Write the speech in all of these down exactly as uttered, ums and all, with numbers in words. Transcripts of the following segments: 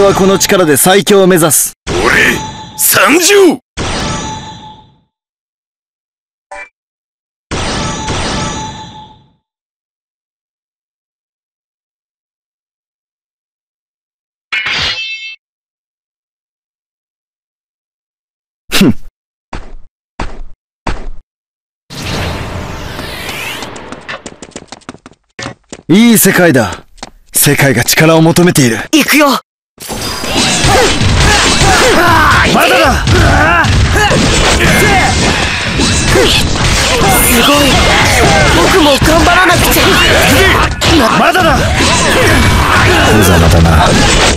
はこの力で最強を目指す。 俺、参上。 ふん。いい世界だ。世界が力を求めている。 行くよ。 まだだ。 すごい。僕も頑張らなくちゃ。 まだだ。無様だな。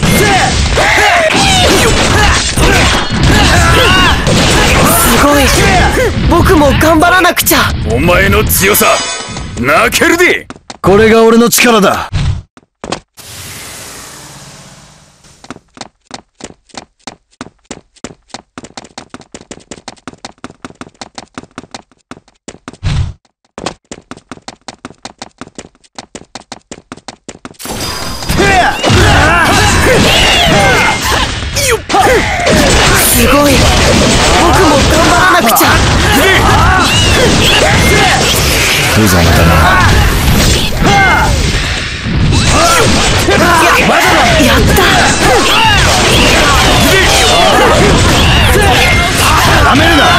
すごい。僕も頑張らなくちゃ。 お前の強さ、泣けるで。 これが俺の力だ。 すごい。僕も頑張らなくちゃ。 無様だな。 やった。 ダメるな。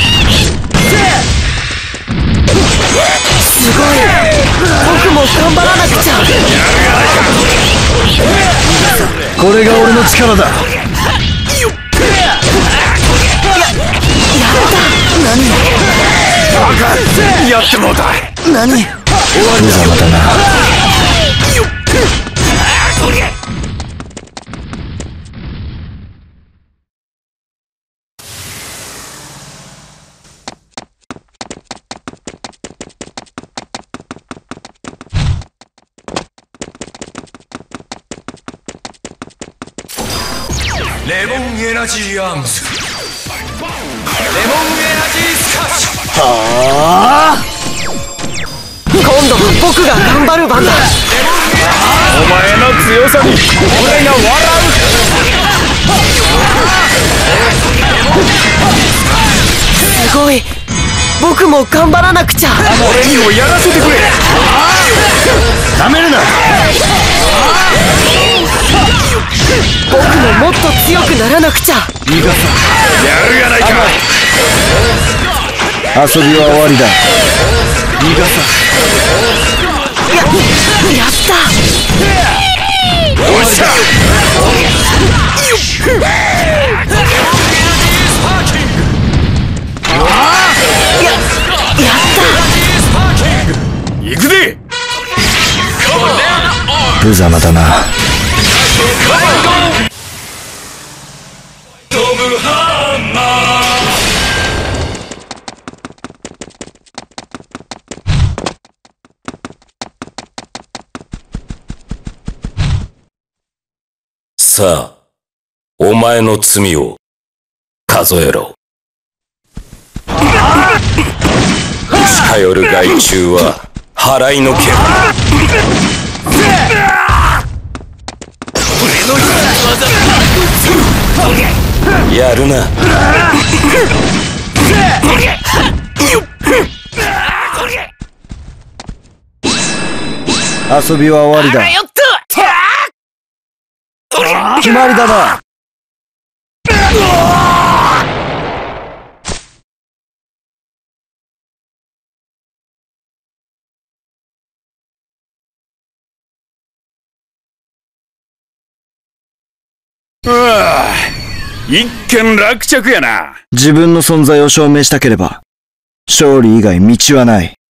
すごい。僕も頑張らなくちゃ。 これが俺の力だ。 やってもうた。 何？ 無様だな。 レモンエナジーアームズ。レモンエナジースカッシュ。 はあ。 今度は僕が頑張る番だ。 お前の強さに俺が笑う。 すごい。僕も頑張らなくちゃ。 俺にもやらせてくれ。 ダメるな。 僕ももっと強くならなくちゃ。 いいかさ。 やるやないか。 遊びは終わりだ。いいかさ。 や、やった。 おっしゃ。 や、やった。 行くで。 無様だな。 トムハンマー。さあ、お前の罪を数えろ。近寄る害虫は払いのける。やるな。 遊びは終わりだ。決まりだな。 ああ、一件落着やな。 自分の存在を証明したければ勝利以外道はない。